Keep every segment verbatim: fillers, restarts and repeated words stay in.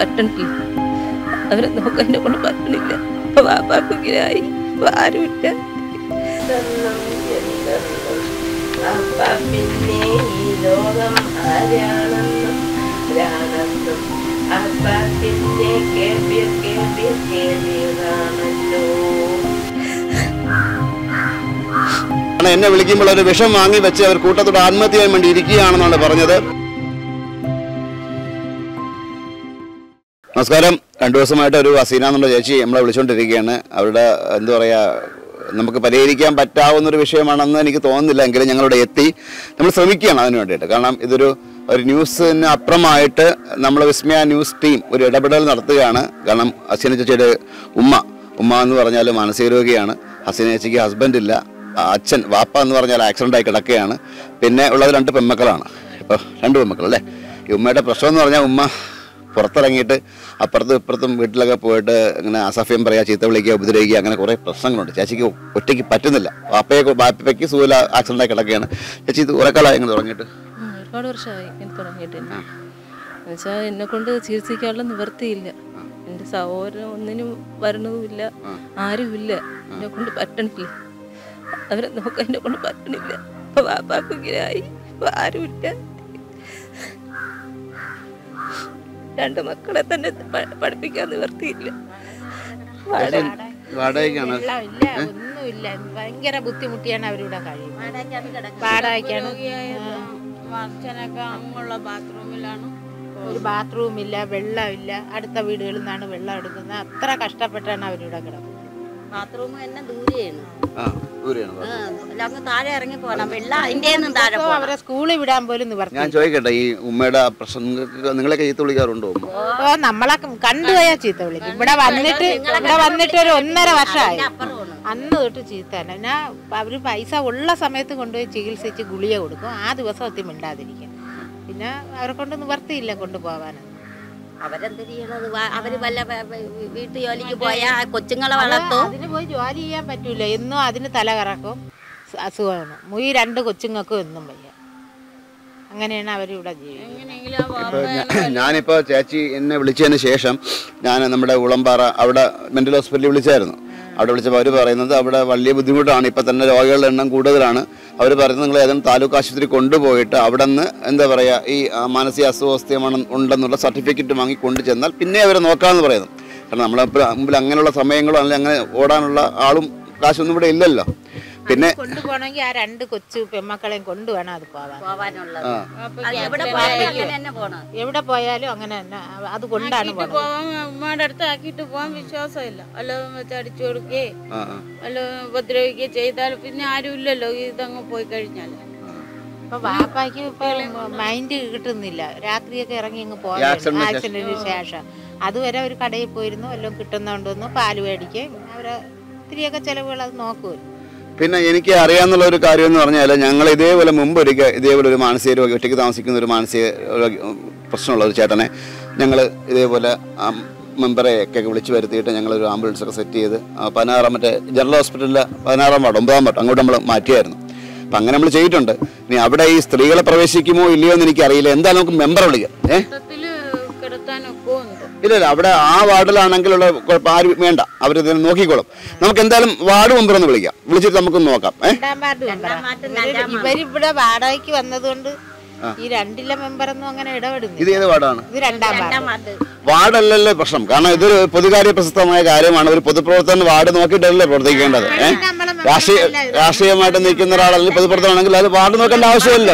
പറ്റണില്ല. അവരെ നോക്കാൻ എന്നെ കൊണ്ട് പറ്റണില്ല. ഇപ്പൊ വാപ്പാക്കിനായി ആരുമില്ല. പിന്നെ ഈ ലോകം ആരാണെന്നും ആരാണെന്നും അപ്പാപ്പിന്റെ കേൾവി കേൾവി കേൾവിയാണല്ലോ. എന്നെ വിളിക്കുമ്പോൾ ഒരു വിഷം വാങ്ങി വെച്ച് അവർ കൂട്ടത്തോട് ആത്മഹത്യ ചെയ്യാൻ വേണ്ടി ഇരിക്കുകയാണെന്നാണ് പറഞ്ഞത്. നമസ്കാരം. രണ്ടു ദിവസമായിട്ട് ഒരു ഹസീന എന്നുള്ള ചേച്ചി നമ്മളെ വിളിച്ചുകൊണ്ടിരിക്കുകയാണ്. അവരുടെ എന്താ പറയുക, നമുക്ക് പരിഹരിക്കാൻ പറ്റാവുന്നൊരു വിഷയമാണെന്ന് എനിക്ക് തോന്നുന്നില്ല, എങ്കിലും ഞങ്ങളിവിടെ എത്തി നമ്മൾ ശ്രമിക്കുകയാണ് അതിന് വേണ്ടിയിട്ട്. കാരണം ഇതൊരു ഒരു ന്യൂസിന് അപ്പുറമായിട്ട് നമ്മൾ വിസ്മയ ന്യൂസ് ടീം ഒരു ഇടപെടൽ നടത്തുകയാണ്. കാരണം ഹസീന ചേച്ചിയുടെ ഉമ്മ ഉമ്മ എന്ന് പറഞ്ഞാൽ മാനസിക രോഗിയാണ്. ഹസീന ചേച്ചിക്ക് ഹസ്ബൻഡില്ല. അച്ഛൻ വാപ്പ എന്ന് പറഞ്ഞാൽ ആക്സിഡൻ്റായി കിടക്കുകയാണ്. പിന്നെ ഉള്ളത് രണ്ട് പെൺമക്കളാണ്. ഇപ്പോൾ രണ്ട് പെൺമക്കൾ അല്ലേ. ഈ ഉമ്മയുടെ പ്രശ്നം എന്ന് പറഞ്ഞാൽ ഉമ്മ പുറത്തിറങ്ങിയിട്ട് അപ്പുറത്തും ഇപ്പുറത്തും വീട്ടിലൊക്കെ പോയിട്ട് ഇങ്ങനെ അസഭ്യം പറയുക, ചീത്ത വിളിക്കുക, ഉപദ്രവിക്കുക, അങ്ങനെ കുറേ പ്രശ്നങ്ങളുണ്ട്. ചേച്ചിക്ക് ഒറ്റയ്ക്ക് പറ്റുന്നില്ല. വാപ്പയെ വാപ്പയ്ക്ക് സുഖമില്ല, ആക്സിഡൻ്റായി കിടക്കുകയാണ്. ചേച്ചി ഇത് കുറേ കാലമായി ഇങ്ങനെ തുടങ്ങിയിട്ട്? ഒരുപാട് വർഷമായി എനിക്ക് തുടങ്ങിയിട്ട്. എന്നുവെച്ചാൽ എന്നെ കൊണ്ട് ചികിത്സിക്കാനുള്ള നിവൃത്തിയില്ല. എൻ്റെ സഹോദരൻ ഒന്നിനും വരണതുമില്ല, ആരുമില്ല. എന്നെ കൊണ്ട് പറ്റണില്ല. അവരെ നോക്കാൻ എന്നെ കൊണ്ട് പറ്റണില്ല. ഇപ്പൊ വാപ്പാക്കിനായി ആരുമില്ല. രണ്ട് മക്കളെ തന്നെ പഠിപ്പിക്കാൻ നിവർത്തിയില്ല. ഒന്നുമില്ല, ഭയങ്കര ബുദ്ധിമുട്ടിയാണ് അവരിവിടെ കഴിയുന്നത്. വാടകയ്ക്കാണ്. അച്ഛനൊക്കെ അങ്ങുള്ള ബാത്റൂമിലാണ്. ഒരു ബാത്റൂമില്ല, വെള്ളമില്ല. അടുത്ത വീടുകളിൽ നിന്നാണ് വെള്ളം എടുക്കുന്നത്. അത്ര കഷ്ടപ്പെട്ടാണ് അവരിവിടെ കിടക്കുന്നത്. ബാത്റൂം തന്നെ ദൂരെയാണ്. താഴെ ഇറങ്ങി പോകണം. വെള്ളം അതിന്റെ താഴെ അവരെ സ്കൂളിൽ വിടാൻ പോലും നിവർത്തി. ഞാൻ ചോദിക്കട്ടെ, ഈ ഉമ്മയുടെ പ്രശ്നം നിങ്ങളൊക്കെ ചീത്ത വിളിക്കാറുണ്ടോ? ഓ, നമ്മളെ കണ്ടുപോയാൽ ചീത്ത വിളിക്കും. ഇവിടെ വന്നിട്ട് ഇവിടെ വന്നിട്ട് ഒരു ഒന്നര വർഷമായി. അന്ന് തൊട്ട് ചീത്ത തന്നെ. പിന്നെ അവര് പൈസ ഉള്ള സമയത്ത് കൊണ്ടുപോയി ചികിത്സിച്ച് ഗുളിക കൊടുക്കും. ആ ദിവസം ഒത്തി മിണ്ടാതിരിക്കും. പിന്നെ അവരെ കൊണ്ട് നിവർത്തിയില്ല കൊണ്ടുപോകാനും. അവരെന്ത് ചെയ്യണത്? അവര് വല്ല വീട്ടു ജോലിക്ക് പോയാ കൊച്ചുങ്ങളെ വളർത്തും. അതിന് പോയി ജോലി ചെയ്യാൻ പറ്റൂല. എന്നും അതിന് തല കറക്കും, അസുഖമാണ്. ഈ രണ്ട് കൊച്ചുങ്ങൾക്കും എന്നും വയ്യ. അങ്ങനെയാണ് അവരിവിടെ ജീവിക്കുന്നത്. ഞാനിപ്പോൾ ചേച്ചി എന്നെ വിളിച്ചതിന് ശേഷം ഞാൻ നമ്മുടെ ഉളമ്പാറ അവിടെ മെൻ്റൽ ഹോസ്പിറ്റലിൽ വിളിച്ചായിരുന്നു. അവിടെ വിളിച്ചപ്പോൾ അവർ പറയുന്നത് അവിടെ വലിയ ബുദ്ധിമുട്ടാണ്. ഇപ്പം തന്നെ രോഗികളുടെ എണ്ണം കൂടുതലാണ്. അവർ പറയുന്നത് നിങ്ങൾ ഏതെങ്കിലും താലൂക്ക് ആശുപത്രി കൊണ്ടുപോയിട്ട് അവിടെ നിന്ന് എന്താ പറയുക, ഈ മാനസിക അസ്വസ്ഥമാണ് ഉണ്ടെന്നുള്ള സർട്ടിഫിക്കറ്റ് വാങ്ങി കൊണ്ടു ചെന്നാൽ പിന്നെ അവരെ നോക്കാമെന്ന് പറയുന്നു. കാരണം നമ്മളെ മുമ്പിൽ അങ്ങനെയുള്ള സമയങ്ങളോ അല്ലെങ്കിൽ അങ്ങനെ ഓടാനുള്ള ആളും കാശൊന്നും ഇവിടെ ഇല്ലല്ലോ. പിന്നെ കൊണ്ടുപോകണമെങ്കിൽ ആ രണ്ട് കൊച്ചു പെമ്മക്കളെയും കൊണ്ടുവേണം അത് പോവാനുള്ളത്. എവിടെ പോയാലും അങ്ങനെ തന്നെ അത് കൊണ്ടാണ് ഉമ്മയുടെ അടുത്ത് ആക്കിയിട്ട് പോകാൻ വിശ്വാസമില്ല. വല്ലതും വെച്ച് അടിച്ചു കൊടുക്കുകയെ വല്ലതും ഉപദ്രവിക്കുകയോ ചെയ്താൽ പിന്നെ ആരും ഇല്ലല്ലോ ഇതങ്ങ് പോയി കഴിഞ്ഞാൽ. ഇപ്പൊ വാപ്പായ്ക്ക് ഇപ്പൊ മൈൻഡ് കിട്ടുന്നില്ല. രാത്രിയൊക്കെ ഇറങ്ങി അങ്ങ് പോകാൻ ആക്സിഡന്റിന് ശേഷം അതുവരെ ഒരു കടയിൽ പോയിരുന്നു. വല്ലതും കിട്ടുന്നുണ്ടോന്ന് പാല് മേടിക്കുകയും അവരെ ഒത്തിരിയൊക്കെ ചെലവുകൾ അത് നോക്കുമല്ലോ. പിന്നെ എനിക്ക് അറിയാവുന്ന ഒരു കാര്യം എന്ന് പറഞ്ഞാൽ, ഞങ്ങൾ ഇതേപോലെ മുമ്പ് ഒരിക്കൽ ഇതേപോലെ ഒരു മാനസിക രോഗി, ഒറ്റയ്ക്ക് താമസിക്കുന്ന ഒരു മാനസിക രോഗി പ്രശ്നമുള്ള ഒരു ചേട്ടനെ ഞങ്ങൾ ഇതേപോലെ മെമ്പറെ ഒക്കെ വിളിച്ചു വരുത്തിയിട്ട് ഞങ്ങളൊരു ആംബുലൻസൊക്കെ സെറ്റ് ചെയ്ത് പതിനാറാം മറ്റേ ജനറൽ ഹോസ്പിറ്റലിലെ പതിനാറാം വാർഡ് ഒമ്പതാം വാർഡ് അങ്ങോട്ട് നമ്മൾ മാറ്റിയായിരുന്നു. അപ്പം അങ്ങനെ നമ്മൾ ചെയ്തിട്ടുണ്ട്. ഇനി അവിടെ ഈ സ്ത്രീകളെ പ്രവേശിക്കുമോ ഇല്ലയോ എന്ന് എനിക്കറിയില്ല. എന്തായാലും നമുക്ക് മെമ്പറെ വിളിക്കാം. ഏഹ് ഇല്ല ഇല്ല അവിടെ ആ വാർഡിലാണെങ്കിലുള്ള കുഴപ്പം ആരും വേണ്ട, അവരിതിനെ നോക്കിക്കോളും. നമുക്ക് എന്തായാലും വാർഡ് മെമ്പർ ഒന്ന് വിളിക്കാം. വിളിച്ചിട്ട് നമുക്കൊന്ന് നോക്കാം. ഇവരിവിടെ വാടകയ്ക്ക് വന്നതുകൊണ്ട് ഈ രണ്ടിലെ മെമ്പറൊന്നും അങ്ങനെ ഇടപെടുന്നു. ഇത് ഏത് വാർഡാണ്? ഇത് രണ്ടാം വാർഡ്. വാർഡല്ലല്ലോ പ്രശ്നം. കാരണം ഇതൊരു പൊതുകാര്യ പ്രശസ്തമായ കാര്യമാണ്. ഒരു പൊതുപ്രവർത്തനം വാർഡ് നോക്കിയിട്ടല്ലേ പ്രവർത്തിക്കേണ്ടത്. ഏഹ് രാഷ്ട്രീയ രാഷ്ട്രീയമായിട്ട് നിൽക്കുന്ന ഒരാളല്ലെങ്കിൽ പൊതുപ്രവർത്തനമാണെങ്കിൽ അത് വാർഡ് നോക്കേണ്ട ആവശ്യമില്ല.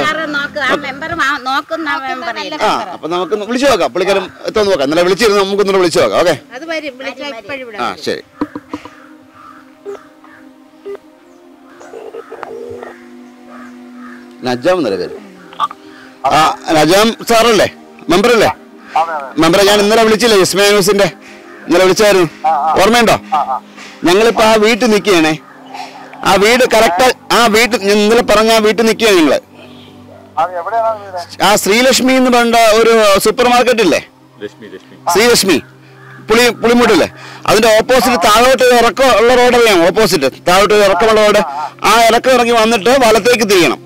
ആ അപ്പൊ നമുക്ക് വിളിച്ചു നോക്കാം. പുള്ളിക്കാരും എത്തോന്ന് നോക്കാം. ഇന്നലെ വിളിച്ചിരുന്നു, നമുക്ക് ഇന്നലെ വിളിച്ചു നോക്കാം. ഓക്കെ, ആ ശരി. നജാം എന്നല്ലേ പേര്? ആ നജാം സാറല്ലേ, മെമ്പറല്ലേ? മെമ്പറെ ഞാൻ ഇന്നലെ വിളിച്ചില്ലേ വിസ്മയ ന്യൂസിന്റെ? ഇന്നലെ വിളിച്ചായിരുന്നു, ഓർമ്മയുണ്ടോ? ഞങ്ങളിപ്പോ ആ വീട്ടിൽ നിൽക്കുകയാണേ. ആ വീട് കറക്റ്റ് ആ വീട്ടിൽ ഇന്നലെ പറഞ്ഞ ആ വീട്ടിൽ നിൽക്കുകയാണ് നിങ്ങള്. ആ ശ്രീലക്ഷ്മി എന്ന് പറഞ്ഞ ഒരു സൂപ്പർ മാർക്കറ്റ് ഇല്ലേ, ശ്രീലക്ഷ്മി പുളി പുളിമുട്ടില്ലേ, അതിന്റെ ഓപ്പോസിറ്റ് താഴോട്ട് ഇറക്കം ഉള്ള റോഡല്ലേ? ഓപ്പോസിറ്റ് താഴോട്ട് ഇറക്കമുള്ള റോഡ്. ആ ഇറക്കം ഇറങ്ങി വന്നിട്ട് വലത്തേക്ക് തിരിയണം.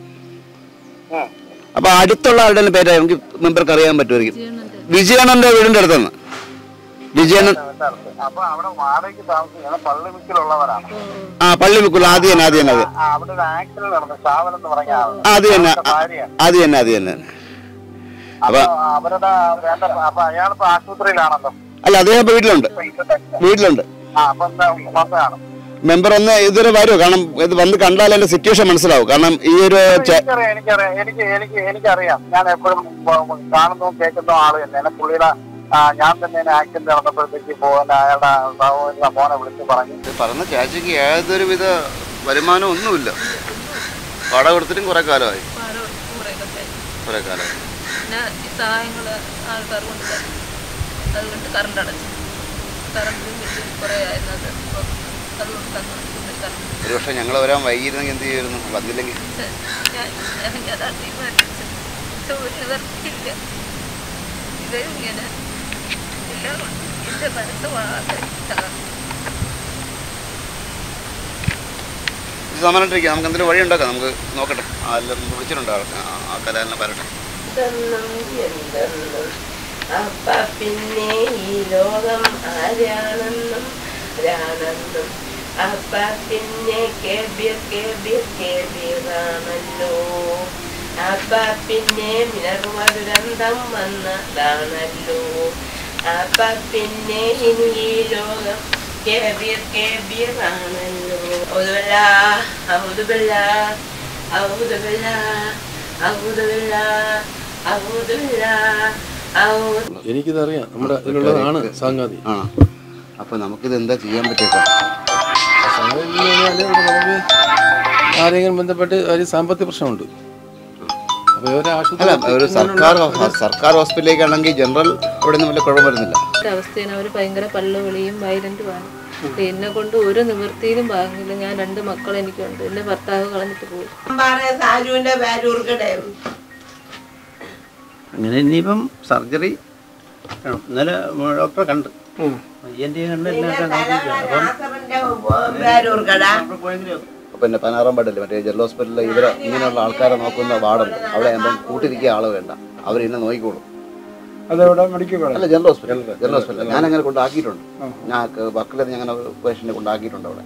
അപ്പൊ അടുത്തുള്ള ആളുടെ പേര് നമുക്ക് മെമ്പർക്ക് അറിയാൻ പറ്റുമായിരിക്കും. വിജയണ്ണന്റെ വീടിന്റെ അടുത്തുനിന്ന് വിജയൻ. അപ്പൊ അവിടെ വാടകയ്ക്ക് താമസിക്കുന്ന പള്ളിമുക്കിലുള്ളവരാണ്. ആ പള്ളിമുക്കിൽ ആദ്യം തന്നെ ആദ്യം തന്നെ അവിടെ ഒരു ആക്സിഡന്റ് നടന്നു. ഷാവൽ എന്ന് പറഞ്ഞ അത് തന്നെ അത് തന്നെ അത് തന്നെ. അപ്പൊ അവരുടെ വേണ്ട. അപ്പൊ അയാളിപ്പോ ആശുപത്രിയിലാണല്ലോ. അല്ല അദ്ദേഹം ഇപ്പൊ വീട്ടിലുണ്ട് വീട്ടിലുണ്ട് മെമ്പർ ഒന്ന് ഇതുവരെ വരുമോ? കാരണം ഇത് വന്ന് കണ്ടാൽ എന്റെ സിറ്റുവേഷൻ മനസ്സിലാവും. കാരണം ഈ ഒരു എനിക്കറിയാം എനിക്ക് എനിക്ക് എനിക്കറിയാം. ഞാൻ എപ്പോഴും കാണുന്നു കേൾക്കുന്ന ആള് തന്നെ. എന്നെ പുള്ളിയുടെ ഞാൻ തന്നെ ആക്സിഡന്റ് നടന്നപ്പോഴത്തേക്ക് പോകുന്ന അയാളുടെ സഹോദരന്റെ മോനെ വിളിച്ച് പറഞ്ഞു പറഞ്ഞ ചേച്ചിക്ക് യാതൊരു വിധ വരുമാനം ഒന്നുമില്ല. വാടക കൊടുത്തിട്ടും കുറെ കാലമായി കുറെ കാലമായി സഹായങ്ങള് ആൾക്കാർ കൊണ്ട് അതുകൊണ്ട് കറണ്ട് അടച്ചു. കറണ്ടിലും വീട്ടിൽ കുറേ ആയിരുന്നത് അതുകൊണ്ട് ഒരു പക്ഷെ ഞങ്ങൾ വരാൻ വൈകിയിരുന്നെങ്കിൽ എന്ത് ചെയ്യുമായിരുന്നു? വന്നില്ലെങ്കിൽ അതാ തീരുമാനിച്ചത്. ഒരു നിവർത്തിയില്ല. ഇത് ഇങ്ങനെ എല്ലാം എൻ്റെ മനസ്സ് വളരെ സമാനമായിട്ടിരിക്കുക. നമുക്ക് എന്തെങ്കിലും വഴി ഉണ്ടാക്കാം. നമുക്ക് നോക്കട്ടെ. ആരെല്ലാം വിളിച്ചിട്ടുണ്ടോ? ആ കലാലിനെ പറയട്ടെ. അപ്പ പിന്നെ ഈ ലോകം ആരാണെന്നും ആരാണെന്നും അപ്പ പിന്നെ കേബിർ കേബിർ കേബിറാണല്ലോ. അപ്പ പിന്നെ മിനർവ ദുരന്തം വന്നതാണല്ലോ. അപ്പ പിന്നെ ഇനി ഈ ലോകം കേബിർ കേബിറാണല്ലോ. ഔദുബില്ല ഔദുബില്ല ഔദുബില്ല ഔദുബില്ല ഔദുബില്ല. എനിക്കിതറിയാം. നമ്മുടെ ഇതിലുള്ളതാണ് സംഗതി. ആ അപ്പൊ നമുക്കിത് എന്താ ചെയ്യാൻ പറ്റിയ? നമുക്ക് ആരെങ്കിലും ബന്ധപ്പെട്ട് ഒരു സാമ്പത്തിക പ്രശ്നമുണ്ട്. ഒരു സർക്കാർ സർക്കാർ ഹോസ്പിറ്റലിലേക്കാണെങ്കിൽ ജനറൽ അവിടെ ഒന്നും വലിയ കുഴപ്പം വരുന്നില്ല. അവസ്ഥയാണ്. അവർ ഭയങ്കര പള്ളുവിളിയും വയലന്റുമാണ്. എന്നെ കൊണ്ട് ഒരു നിവൃത്തിയിലും ഭാഗമില്ല. ഞാൻ രണ്ട് മക്കൾ എനിക്കുണ്ട്. എന്റെ ഭർത്താവ് കളഞ്ഞിട്ട് പോയി. അങ്ങനെ ഇനിയിപ്പം സർജറി ഇന്നലെ ഡോക്ടറെ കണ്ട് പയ്യൻ്റെ കണ്ട് പിന്നെ പതിനാറാം വാർഡല്ലേ മറ്റേ ജനറൽ ഹോസ്പിറ്റലിൽ ഇവരെ ഇങ്ങനെയുള്ള ആൾക്കാരെ നോക്കുന്ന വാർഡുണ്ട്. അവിടെ എന്താ കൂട്ടിരിക്കുക ആള് വേണ്ട. അവർ ഇന്നെ നോക്കിക്കോളും. അല്ല ജനറൽ ഹോസ്പിറ്റൽ ജനറൽ ഹോസ്പിറ്റൽ ഞാൻ അങ്ങനെ കൊണ്ടാക്കിയിട്ടുണ്ട്. ഞാൻ വർക്കിൽ ഞാൻ പേഷ്യന്റിനെ കൊണ്ടാക്കിയിട്ടുണ്ട് അവിടെ.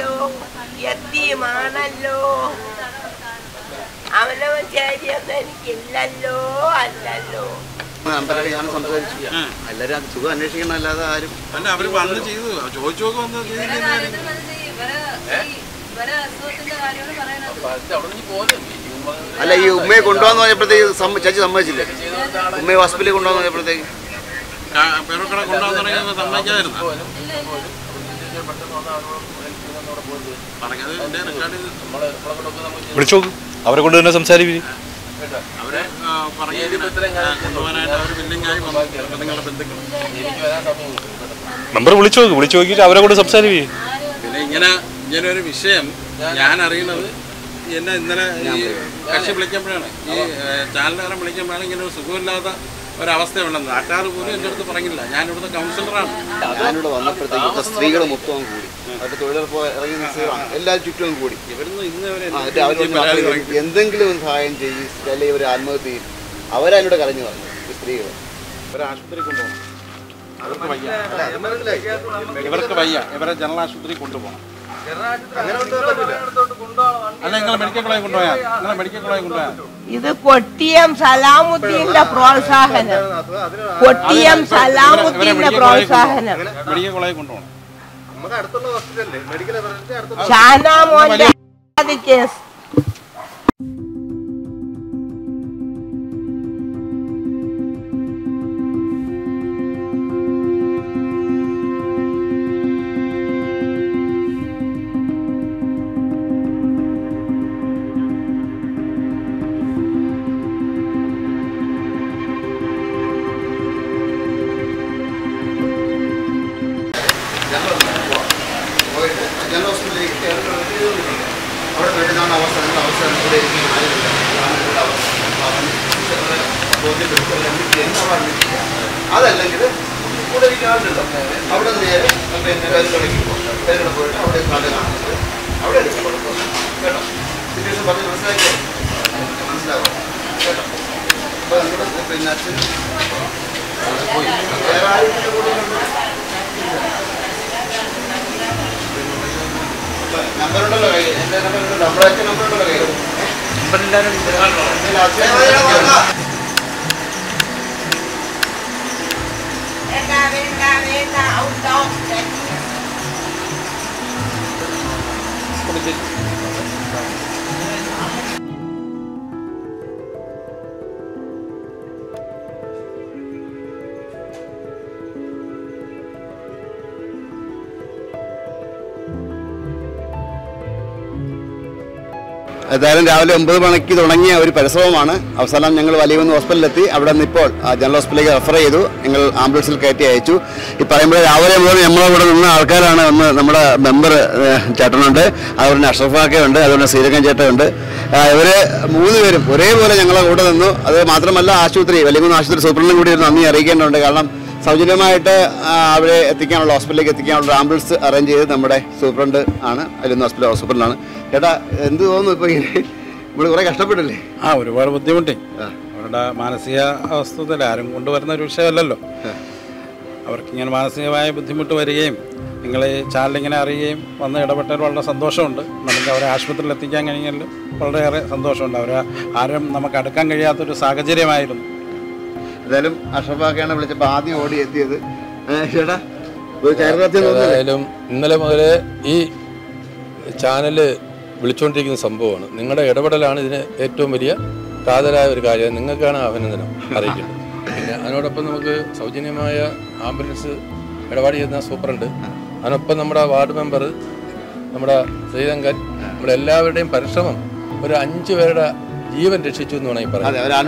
ഞാൻ സംസാരിച്ചു. എല്ലാരും സുഖം അന്വേഷിക്കണം. അല്ലാതെ ആരും അല്ല ഈ ഉമ്മയെ കൊണ്ടുപോകാന്ന് പറഞ്ഞപ്പോഴത്തേക്ക് ചേച്ചി സമ്മതിച്ചില്ലേ? ഉമ്മയെ ഹോസ്പിറ്റലിൽ കൊണ്ടുപോകാന്ന് പറഞ്ഞപ്പോഴത്തേക്ക് വിളിച്ചോ. അവരെ കൊണ്ട് തന്നെ സംസാരിക്കും. മെമ്പർ വിളിച്ചു നോക്ക്. വിളിച്ചു നോക്കിയിട്ട് അവരെ കൊണ്ട് സംസാരിക്കും. പിന്നെ ഇങ്ങനെ ഇങ്ങനെ ഒരു വിഷയം ഞാൻ അറിയുന്നത് എന്നെ ഇന്നലെ ഈ കക്ഷി വിളിക്കുമ്പോഴാണ്, ഈ ചാനലുകാരൻ വിളിക്കുമ്പോഴാണ് ഇങ്ങനെ ഒരു സുഖമില്ലാത്ത ഒരവസ്ഥയുണ്ടെന്ന്. നാട്ടുകാർ പോലും എൻ്റെ അടുത്ത് പറഞ്ഞില്ല. ഞാനിവിടുത്തെ കൗൺസിലറാണ്. ഞാനിവിടെ വന്നപ്പോഴത്തേക്ക് സ്ത്രീകൾ മൊത്തം കൂടി, അവരുടെ തൊഴിലുറപ്പ് ഇറങ്ങുന്ന സ്ത്രീകളാണ് എല്ലാവരും ചുറ്റും കൂടി. ഇവിടുന്ന് ഇന്ന് എന്തെങ്കിലും ഒരു സഹായം ചെയ്യും, അല്ലെങ്കിൽ ഒരു ആത്മഹത്യ ചെയ്യും. അവരതിനോട് കരഞ്ഞു പറഞ്ഞു. ഈ സ്ത്രീകൾ ഇവരെ ആശുപത്രി കൊണ്ടുപോകണം. അവർക്ക് വയ്യ, ഇവർക്ക് വയ്യ. ഇവരെ ജനറൽ ആശുപത്രി കൊണ്ടുപോകണം. അല്ല നിങ്ങളെ മെഡിക്കൽ കോളേജ് കൊണ്ടുപോയാൽ നിങ്ങളെ മെഡിക്കൽ കോളേജ് കൊണ്ടുപോയാൽ ഇത് കൊട്ടിയം സലാമുദ്ദീന്റെ പ്രോത്സാഹനം. കൊട്ടിയം സലാമുദ്ദീന്റെ പ്രോത്സാഹനം. മെഡിക്കൽ കോളേജ് കൊണ്ടുപോകണം. ഷാനാമോന്റെ കേസ് ജനറൽ ഹോസ്പിറ്റലിലേക്ക് അവിടെ വരുന്നതാണ് അവസ്ഥ. നിങ്ങളുടെ അവസ്ഥ കൂടെ അതല്ലെങ്കിൽ കൂടെ ഇരിക്കാറുണ്ടല്ലോ. അവിടെ നേരെ പിന്നെ കരുകളേക്ക് പോകും. കരുകളെ പോയിട്ട് അവിടെ കണ്ട് കാണിച്ചിട്ട് അവിടെ എടുക്കും കേട്ടോ. സിറ്റുവേഷൻ പറഞ്ഞ് മനസ്സിലാക്കിയോ? മനസ്സിലാവും കേട്ടോ. അപ്പോൾ നമ്മുടെ പിന്നെ അച്ഛൻ വേറെ ആരും കൂടെ ഏതായാലും രാവിലെ ഒമ്പത് മണിക്ക് തുടങ്ങിയ ഒരു പരിശ്രമമാണ്. അവസാനം ഞങ്ങൾ വലിയകുന്ന് ഹോസ്പിറ്റലിലെത്തി. അവിടെ നിന്ന് ഇപ്പോൾ ജനറൽ ഹോസ്പിറ്റലിലേക്ക് റെഫർ ചെയ്തു. ഞങ്ങൾ ആംബുലൻസിൽ കയറ്റി അയച്ചു. ഈ പറയുമ്പോൾ രാവിലെ മുതൽ നമ്മളെ കൂടെ നിന്ന ആൾക്കാരാണ്. ഒന്ന് നമ്മുടെ മെമ്പർ ചേട്ടനുണ്ട്, അതുപോലെ തന്നെ അഷ്റഫാക്കയുണ്ട്, അതുപോലെ ശ്രീരംഗൻ ചേട്ടനുണ്ട്. ഇവർ മൂന്ന് പേരും ഒരേപോലെ ഞങ്ങളെ കൂടെ നിന്നു. അത് മാത്രമല്ല ആശുപത്രി വലിയകുന്ന് ആശുപത്രി സൂപ്രണ്ടിനും കൂടി ഒരു നന്ദി അറിയിക്കേണ്ടതുണ്ട്. കാരണം സൗജന്യമായിട്ട് അവരെ എത്തിക്കാനുള്ള ഹോസ്പിറ്റലിലേക്ക് എത്തിക്കാനുള്ള ആംബുലൻസ് അറേഞ്ച് ചെയ്ത് നമ്മുടെ സൂപ്രണ്ട് ആണ്, വലിയകുന്ന് ഹോസ്പിറ്റൽ സൂപ്രണ്ടാണ്. ചേട്ടാ എന്ത് തോന്നുന്നു ഇപ്പോൾ ഇങ്ങനെ നമ്മൾ കുറേ കഷ്ടപ്പെട്ടില്ലേ? ആ ഒരുപാട് ബുദ്ധിമുട്ടി. അവരുടെ മാനസിക അവസ്ഥയിൽ ആരും കൊണ്ടുവരുന്ന ഒരു വിഷയമല്ലല്ലോ. അവർക്കിങ്ങനെ മാനസികമായ ബുദ്ധിമുട്ട് വരികയും നിങ്ങൾ ഈ ചാനലിങ്ങനെ അറിയുകയും വന്ന് ഇടപെട്ടാൽ വളരെ സന്തോഷമുണ്ട്. നമുക്ക് അവരെ ആശുപത്രിയിൽ എത്തിക്കാൻ കഴിഞ്ഞാൽ വളരെയേറെ സന്തോഷമുണ്ട്. അവരെ ആരും നമുക്ക് അടുക്കാൻ കഴിയാത്തൊരു സാഹചര്യമായിരുന്നു. എന്തായാലും അഷ്റഫാക്കയാണ് വിളിച്ചപ്പോൾ ആദ്യം ഓടി എത്തിയത്. ചേട്ടാ ഏതായാലും ഇന്നലെ മുതൽ ഈ ചാനല് വിളിച്ചുകൊണ്ടിരിക്കുന്ന സംഭവമാണ്. നിങ്ങളുടെ ഇടപെടലാണ് ഇതിന് ഏറ്റവും വലിയ കാതലായ ഒരു കാര്യം. നിങ്ങൾക്കാണ് അഭിനന്ദനം അറിയിക്കുന്നത്. പിന്നെ അതിനോടൊപ്പം നമുക്ക് സൗജന്യമായ ആംബുലൻസ് ഇടപാട് ചെയ്യുന്ന സൂപ്രണ്ട്, അതിനൊപ്പം നമ്മുടെ വാർഡ് മെമ്പർ, നമ്മുടെ ശ്രീരംഗൻ, നമ്മുടെ എല്ലാവരുടെയും പരിശ്രമം ഒരു അഞ്ചു പേരുടെ ജീവൻ രക്ഷിച്ചു എന്ന് വേണമെങ്കിൽ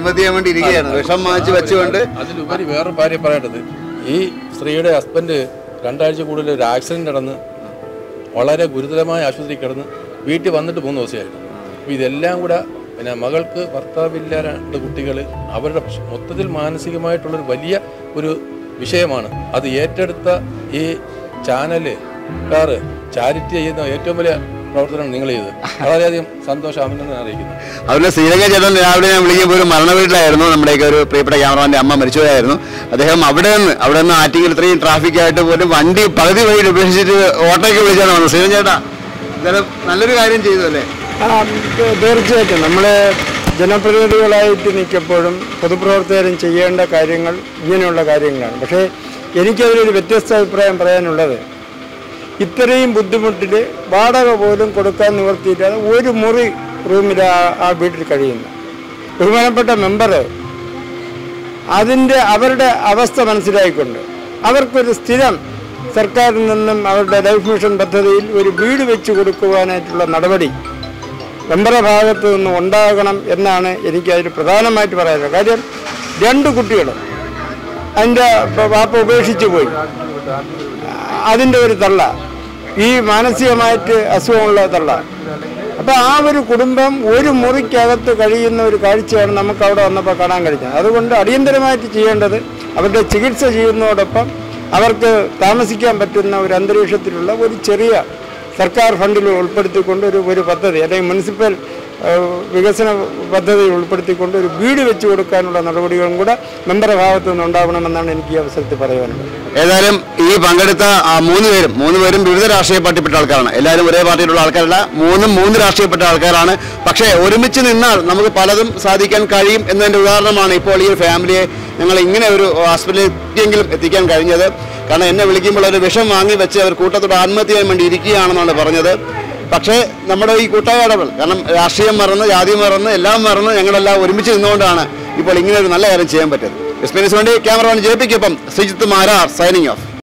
പറയാം. അതിലുപരി വേറൊരു കാര്യം പറയേണ്ടത്, ഈ സ്ത്രീയുടെ ഹസ്ബൻഡ് രണ്ടാഴ്ച കൂടുതൽ ഒരു ആക്സിഡന്റ് നടന്ന് വളരെ ഗുരുതരമായ ആശുപത്രി കിടന്ന് വീട്ടിൽ വന്നിട്ട് മൂന്ന് ദിവസമായിരുന്നു. അപ്പോൾ ഇതെല്ലാം കൂടെ പിന്നെ മകൾക്ക് ഭർത്താവില്ല, രണ്ട് കുട്ടികൾ, അവരുടെ മൊത്തത്തിൽ മാനസികമായിട്ടുള്ളൊരു വലിയ ഒരു വിഷയമാണ്. അത് ഏറ്റെടുത്ത ഈ ചാനലുകാർ ചാരിറ്റി ചെയ്യുന്ന ഏറ്റവും വലിയ പ്രവർത്തനം നിങ്ങൾ ചെയ്ത് വളരെയധികം സന്തോഷം അഭിനന്ദനം അറിയിക്കുന്നു. അതുപോലെ ശ്രീരംഗ ചേട്ടൻ രാവിലെ ഞാൻ വിളിക്കുമ്പോൾ ഒരു മരണ വീട്ടിലായിരുന്നു. നമ്മുടെയൊക്കെ ഒരു പ്രിയപ്പെട്ട ക്യാമറമാൻ്റെ അമ്മ മരിച്ചുപോയായിരുന്നു. അദ്ദേഹം അവിടെ നിന്ന് അവിടെ നിന്ന് ആറ്റിങ്ങിൽ ഇത്രയും ട്രാഫിക്കായിട്ട് പോലും വണ്ടി പകുതി വഴി ഉപേക്ഷിച്ചിട്ട് ഓട്ടോയ്ക്ക് വിളിച്ചാണ് വന്നത്. ശ്രീരംഗ ചേട്ടാ എന്തായാലും നല്ലൊരു കാര്യം ചെയ്തു അല്ലേ? തീർച്ചയായിട്ടും നമ്മൾ ജനപ്രതിനിധികളായിട്ട് നിൽക്കപ്പോഴും പൊതുപ്രവർത്തകരും ചെയ്യേണ്ട കാര്യങ്ങൾ ഇങ്ങനെയുള്ള കാര്യങ്ങളാണ്. പക്ഷേ എനിക്കതിലൊരു വ്യത്യസ്ത അഭിപ്രായം പറയാനുള്ളത്, ഇത്രയും ബുദ്ധിമുട്ടിൽ വാടക പോലും കൊടുക്കാൻ നിവർത്തിയില്ലാതെ ഒരു മുറി റൂമിൽ ആ വീട്ടിൽ കഴിയുന്നു. ബഹുമാനപ്പെട്ട മെമ്പർ അതിൻ്റെ അവരുടെ അവസ്ഥ മനസ്സിലായിക്കൊണ്ട് അവർക്കൊരു സ്ഥിരം സർക്കാരിൽ നിന്നും അവരുടെ ലൈഫ് മിഷൻ പദ്ധതിയിൽ ഒരു വീട് വെച്ച് കൊടുക്കുവാനായിട്ടുള്ള നടപടി മെമ്പറുടെ ഭാഗത്ത് നിന്ന് ഉണ്ടാകണം എന്നാണ് എനിക്ക് അതിൽ പ്രധാനമായിട്ട് പറയാനുള്ളത്. കാര്യം രണ്ട് കുട്ടികൾ അതിൻ്റെ വാപ്പ ഉപേക്ഷിച്ചു പോയി, അതിൻ്റെ ഒരു തള്ള, ഈ മാനസികമായിട്ട് അസുഖമുള്ള തള്ള. അപ്പോൾ ആ ഒരു കുടുംബം ഒരു മുറിക്കകത്ത് കഴിയുന്ന ഒരു കാഴ്ചയാണ് നമുക്ക് അവിടെ വന്നപ്പോൾ കാണാൻ കഴിഞ്ഞത്. അതുകൊണ്ട് അടിയന്തരമായിട്ട് ചെയ്യേണ്ടത് അവരുടെ ചികിത്സ ചെയ്യുന്നതോടൊപ്പം അവർക്ക് താമസിക്കാൻ പറ്റുന്ന ഒരു അന്തരീക്ഷത്തിലുള്ള ഒരു ചെറിയ സർക്കാർ ഫണ്ടിൽ ഉൾപ്പെടുത്തിക്കൊണ്ട് ഒരു ഒരു പദ്ധതി അല്ലെങ്കിൽ മുനിസിപ്പൽ വികസന പദ്ധതി ഉൾപ്പെടുത്തിക്കൊണ്ട് ഒരു വീട് വെച്ച് കൊടുക്കാനുള്ള നടപടികളും കൂടെ മെമ്പറുടെ ഭാഗത്തു നിന്ന് ഉണ്ടാവണമെന്നാണ് എനിക്ക് ഈ അവസരത്തിൽ പറയാനുള്ളത്. ഏതായാലും ഈ പങ്കെടുത്ത മൂന്ന് പേരും മൂന്ന് പേരും വിവിധ രാഷ്ട്രീയ പാർട്ടിപ്പെട്ട ആൾക്കാരാണ്. എല്ലാവരും ഒരേ പാർട്ടിയിലുള്ള ആൾക്കാരല്ല, മൂന്നും മൂന്ന് രാഷ്ട്രീയപ്പെട്ട ആൾക്കാരാണ്. പക്ഷേ ഒരുമിച്ച് നിന്നാൽ നമുക്ക് പലതും സാധിക്കാൻ കഴിയും എന്നതിൻ്റെ ഉദാഹരണമാണ് ഇപ്പോൾ ഈ ഫാമിലിയെ ഞങ്ങൾ ഇങ്ങനെ ഒരു ഹോസ്പിറ്റലിലേക്കെങ്കിലും എത്തിക്കാൻ കഴിഞ്ഞത്. കാരണം എന്നെ വിളിക്കുമ്പോൾ ഒരു വിഷം വാങ്ങി വെച്ച് അവർ കൂട്ടത്തോട് ആത്മഹത്യ ചെയ്യാൻ വേണ്ടി ഇരിക്കുകയാണെന്നാണ് പറഞ്ഞത്. പക്ഷേ നമ്മുടെ ഈ കൂട്ടായ ഇടപെടൽ, കാരണം രാഷ്ട്രീയം മറന്ന് ജാതി മറന്ന് എല്ലാം മറന്ന് ഞങ്ങളെല്ലാം ഒരുമിച്ച് നിന്നുകൊണ്ടാണ് ഇപ്പോൾ ഇങ്ങനെ ഒരു നല്ല കാര്യം ചെയ്യാൻ പറ്റുന്നത്. എസ് പി ന്യൂസിന് വേണ്ടി ക്യാമറമാൻ ജെ പിക്കൊപ്പം ശ്രീജിത്ത് മാരാർ സൈനിങ് ഓഫ്.